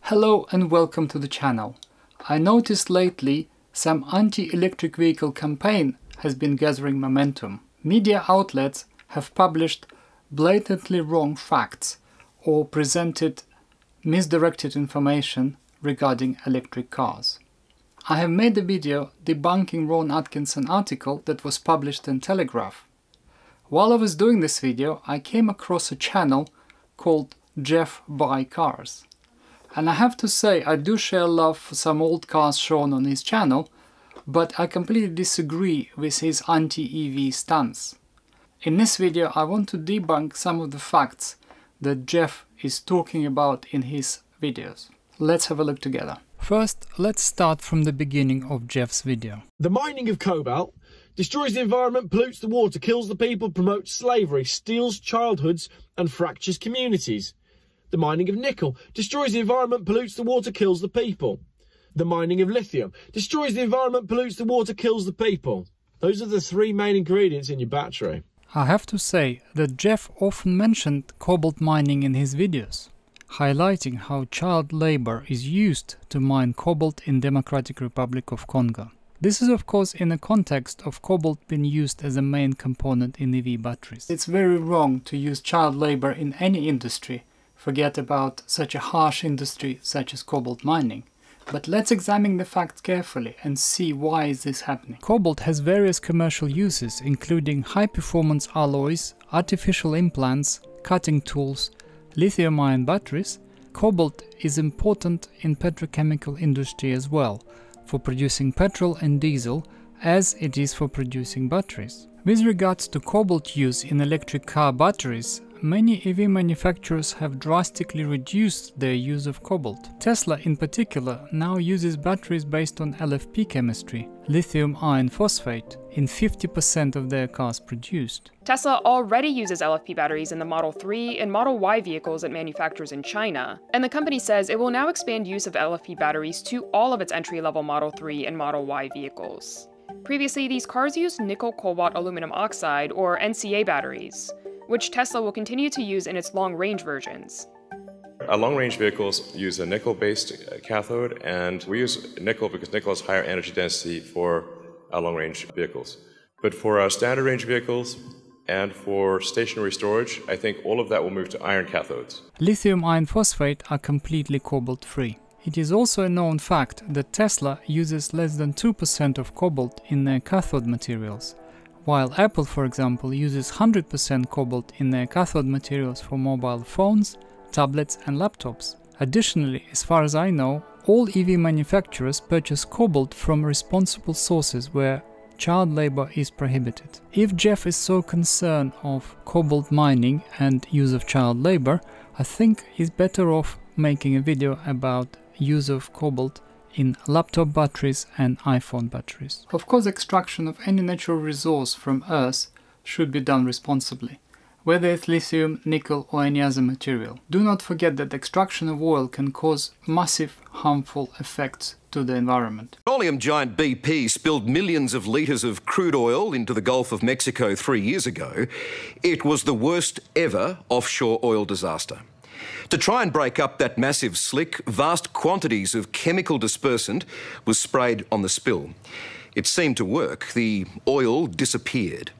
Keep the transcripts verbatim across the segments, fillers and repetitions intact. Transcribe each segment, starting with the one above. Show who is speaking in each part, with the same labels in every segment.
Speaker 1: Hello and welcome to the channel. I noticed lately some anti-electric vehicle campaign has been gathering momentum. Media outlets have published blatantly wrong facts or presented misdirected information regarding electric cars. I have made a video debunking Ron Atkinson article that was published in Telegraph. While I was doing this video, I came across a channel called Geoff Buy Cars. And I have to say, I do share love for some old cars shown on his channel, but I completely disagree with his anti-E V stance. In this video, I want to debunk some of the facts that Geoff is talking about in his videos. Let's have a look together. First, let's start from the beginning of Geoff's video.
Speaker 2: The mining of cobalt destroys the environment, pollutes the water, kills the people, promotes slavery, steals childhoods and fractures communities. The mining of nickel destroys the environment, pollutes the water, kills the people. The mining of lithium destroys the environment, pollutes the water, kills the people. Those are the three main ingredients in your battery.
Speaker 1: I have to say that Geoff often mentioned cobalt mining in his videos, highlighting how child labor is used to mine cobalt in Democratic Republic of Congo. This is of course in the context of cobalt being used as a main component in E V batteries. It's very wrong to use child labor in any industry. Forget about such a harsh industry such as cobalt mining. But let's examine the facts carefully and see why is this happening. Cobalt has various commercial uses, including high-performance alloys, artificial implants, cutting tools, lithium-ion batteries. Cobalt is important in petrochemical industry as well, for producing petrol and diesel, as it is for producing batteries. With regards to cobalt use in electric car batteries, many E V manufacturers have drastically reduced their use of cobalt. Tesla in particular now uses batteries based on L F P chemistry, lithium iron phosphate, in fifty percent of their cars produced.
Speaker 3: Tesla already uses L F P batteries in the Model three and Model Y vehicles it manufactures in China, and the company says it will now expand use of L F P batteries to all of its entry-level Model three and Model Y vehicles. Previously, these cars used nickel cobalt aluminum oxide, or N C A batteries, which Tesla will continue to use in its long-range versions.
Speaker 4: Our long-range vehicles use a nickel-based cathode, and we use nickel because nickel has higher energy density for our long-range vehicles. But for our standard-range vehicles and for stationary storage, I think all of that will move to iron cathodes.
Speaker 1: Lithium iron phosphate are completely cobalt-free. It is also a known fact that Tesla uses less than two percent of cobalt in their cathode materials, while Apple, for example, uses one hundred percent cobalt in their cathode materials for mobile phones, tablets and laptops. Additionally, as far as I know, all E V manufacturers purchase cobalt from responsible sources where child labor is prohibited. If Geoff is so concerned of cobalt mining and use of child labor, I think he's better off making a video about use of cobalt in laptop batteries and iPhone batteries. Of course, extraction of any natural resource from Earth should be done responsibly, whether it's lithium, nickel or any other material. Do not forget that extraction of oil can cause massive harmful effects to the environment.
Speaker 5: Petroleum giant B P spilled millions of litres of crude oil into the Gulf of Mexico three years ago. It was the worst ever offshore oil disaster. To try and break up that massive slick, vast quantities of chemical dispersant was sprayed on the spill. It seemed to work. The oil disappeared.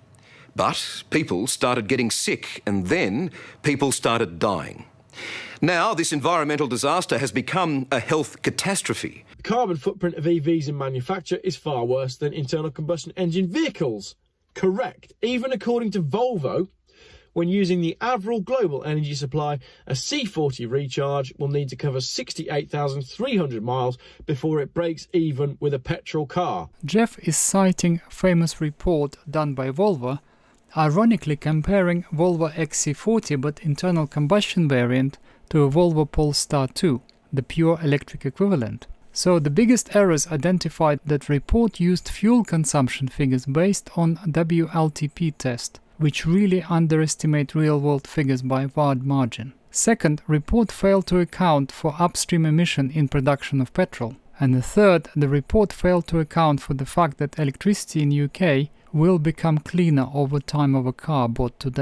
Speaker 5: But people started getting sick, and then people started dying. Now, this environmental disaster has become a health catastrophe.
Speaker 2: The carbon footprint of E Vs in manufacture is far worse than internal combustion engine vehicles. Correct. Even according to Volvo, when using the Avril global energy supply, a C forty recharge will need to cover sixty-eight thousand three hundred miles before it breaks even with a petrol car.
Speaker 1: Geoff is citing a famous report done by Volvo, ironically comparing Volvo X C forty but internal combustion variant to a Volvo Polestar two, the pure electric equivalent. So the biggest errors identified that report used fuel consumption figures based on W L T P test, which really underestimate real-world figures by a wide margin. Second, report failed to account for upstream emission in production of petrol. And the third, the report failed to account for the fact that electricity in U K will become cleaner over time of a car bought today.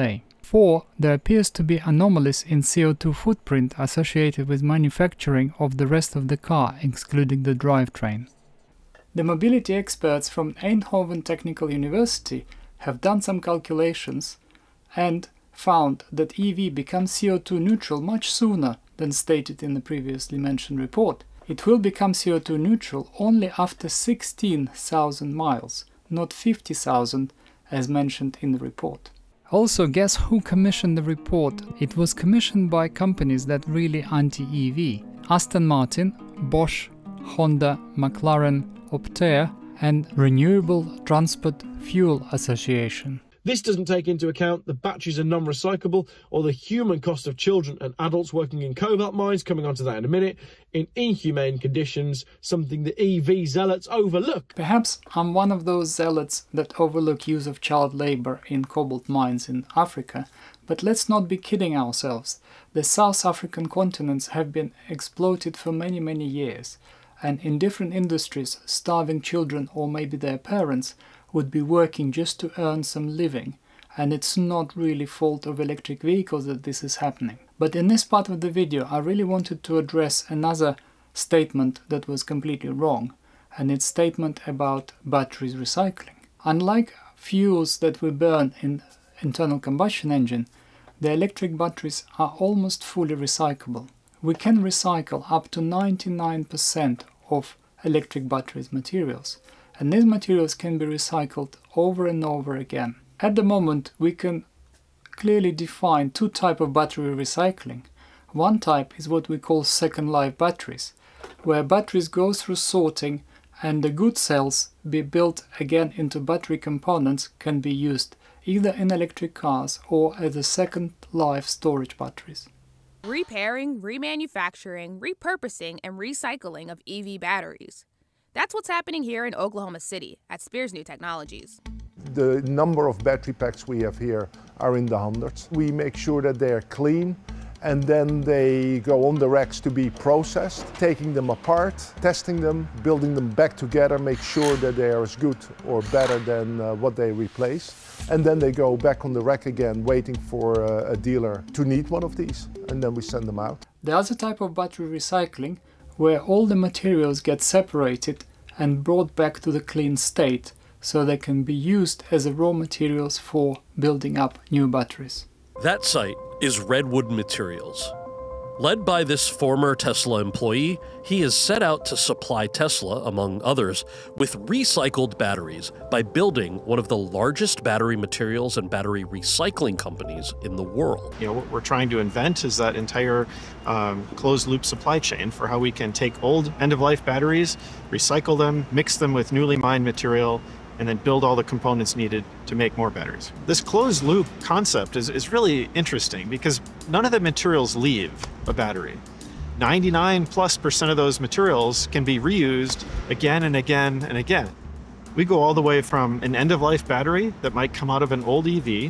Speaker 1: four. There appears to be anomalies in C O two footprint associated with manufacturing of the rest of the car, excluding the drivetrain. The mobility experts from Eindhoven Technical University have done some calculations and found that E V becomes C O two neutral much sooner than stated in the previously mentioned report. It will become C O two neutral only after sixteen thousand miles, not fifty thousand as mentioned in the report. Also, guess who commissioned the report? It was commissioned by companies that really anti-E V. Aston Martin, Bosch, Honda, McLaren, Optare and Renewable Transport Fuel Association.
Speaker 2: This doesn't take into account the batteries are non-recyclable or the human cost of children and adults working in cobalt mines, coming onto that in a minute, in inhumane conditions, something the E V zealots overlook.
Speaker 1: Perhaps I'm one of those zealots that overlook use of child labor in cobalt mines in Africa, but let's not be kidding ourselves. The South African continents have been exploited for many, many years, and in different industries, starving children or maybe their parents would be working just to earn some living, and it's not really fault of electric vehicles that this is happening. But in this part of the video I really wanted to address another statement that was completely wrong, and it's statement about batteries recycling. Unlike fuels that we burn in internal combustion engine, the electric batteries are almost fully recyclable. We can recycle up to ninety-nine percent of electric batteries materials, and these materials can be recycled over and over again. At the moment we can clearly define two types of battery recycling. One type is what we call second life batteries, where batteries go through sorting and the good cells be built again into battery components, can be used either in electric cars or as a second life storage batteries.
Speaker 6: Repairing, remanufacturing, repurposing, and recycling of E V batteries. That's what's happening here in Oklahoma City at Spears New Technologies.
Speaker 7: The number of battery packs we have here are in the hundreds. We make sure that they are clean, and then they go on the racks to be processed, taking them apart, testing them, building them back together, make sure that they are as good or better than uh, what they replaced. And then they go back on the rack again, waiting for uh, a dealer to need one of these, and then we send them out.
Speaker 1: The other type of battery recycling, where all the materials get separated and brought back to the clean state, so they can be used as raw materials for building up new batteries.
Speaker 8: That site is Redwood Materials. Led by this former Tesla employee, he is set out to supply Tesla, among others, with recycled batteries by building one of the largest battery materials and battery recycling companies in the world.
Speaker 9: You know, what we're trying to invent is that entire um, closed-loop supply chain for how we can take old end-of-life batteries, recycle them, mix them with newly mined material, and then build all the components needed to make more batteries. This closed loop concept is, is really interesting because none of the materials leave a battery. ninety-nine plus percent of those materials can be reused again and again and again. We go all the way from an end-of-life battery that might come out of an old E V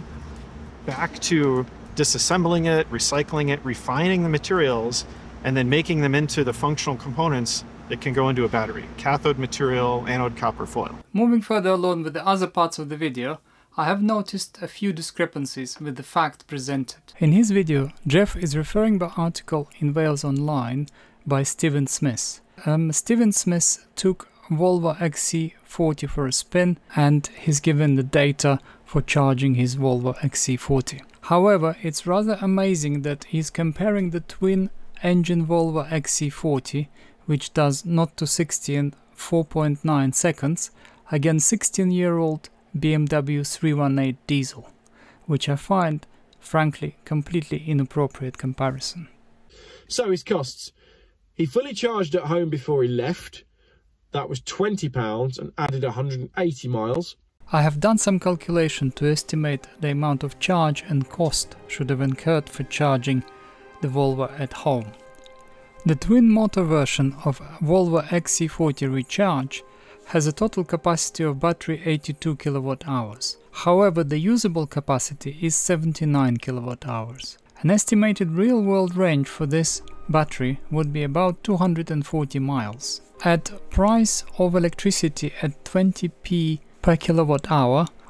Speaker 9: back to disassembling it, recycling it, refining the materials, and then making them into the functional components that can go into a battery: cathode material, anode copper foil.
Speaker 1: Moving further along with the other parts of the video, I have noticed a few discrepancies with the fact presented. In his video, Geoff is referring by article in Wales Online by Stephen Smith. Um, Stephen Smith took Volvo X C forty for a spin, and he's given the data for charging his Volvo X C forty. However, it's rather amazing that he's comparing the twin-engine Volvo X C forty, which does zero to sixty in four point nine seconds, against sixteen-year-old B M W three one eight diesel, which I find, frankly, completely inappropriate comparison.
Speaker 2: So his costs. He fully charged at home before he left. That was twenty pounds and added one hundred eighty miles.
Speaker 1: I have done some calculation to estimate the amount of charge and cost should have incurred for charging the Volvo at home. The twin-motor version of Volvo X C forty Recharge has a total capacity of battery eighty-two kilowatt hours. However, the usable capacity is seventy-nine kilowatt hours. An estimated real-world range for this battery would be about two hundred forty miles. At price of electricity at twenty p per kilowatt hour,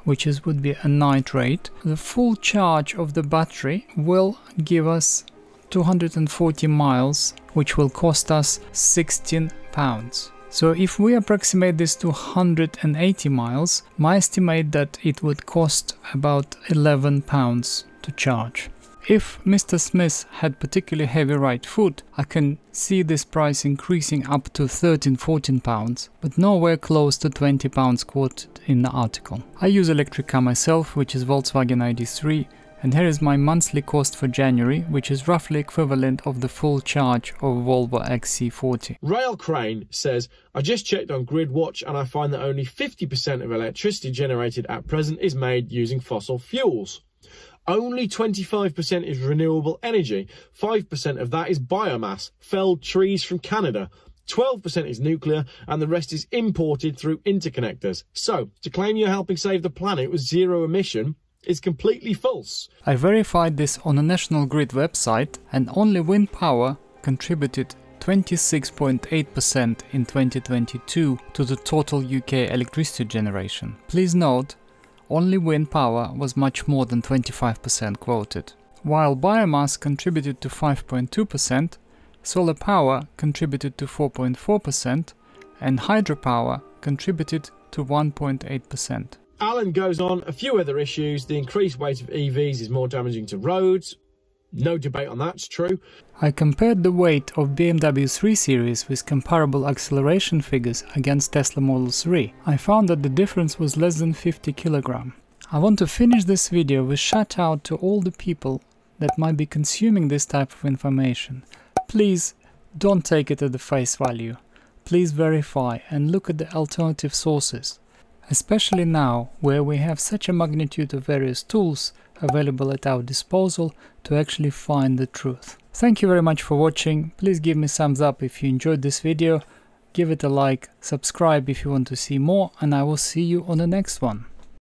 Speaker 1: which is would be a nitrate, the full charge of the battery will give us two hundred forty miles, which will cost us sixteen pounds. So if we approximate this to one hundred eighty miles, my estimate that it would cost about eleven pounds to charge. If Mister Smith had particularly heavy right foot, I can see this price increasing up to thirteen to fourteen pounds, but nowhere close to twenty pounds quoted in the article. I use electric car myself, which is Volkswagen I D three, and here is my monthly cost for January, which is roughly equivalent of the full charge of Volvo X C forty.
Speaker 2: Rail Crane says, I just checked on GridWatch and I find that only fifty percent of electricity generated at present is made using fossil fuels. Only twenty-five percent is renewable energy, five percent of that is biomass, felled trees from Canada, twelve percent is nuclear, and the rest is imported through interconnectors. So, to claim you're helping save the planet with zero emission is completely false.
Speaker 1: I verified this on a National Grid website, and only wind power contributed twenty-six point eight percent in twenty twenty-two to the total U K electricity generation. Please note, only wind power was much more than twenty-five percent quoted. While biomass contributed to five point two percent, solar power contributed to four point four percent, and hydropower contributed to one point eight percent.
Speaker 2: Alan goes on, a few other issues. The increased weight of E Vs is more damaging to roads. No debate on that, it's true.
Speaker 1: I compared the weight of B M W three series with comparable acceleration figures against Tesla Model three. I found that the difference was less than fifty kilograms. I want to finish this video with shout out to all the people that might be consuming this type of information. Please don't take it at the face value. Please verify and look at the alternative sources. Especially now, where we have such a magnitude of various tools available at our disposal to actually find the truth. Thank you very much for watching. Please give me thumbs up if you enjoyed this video, give it a like, subscribe if you want to see more, and I will see you on the next one.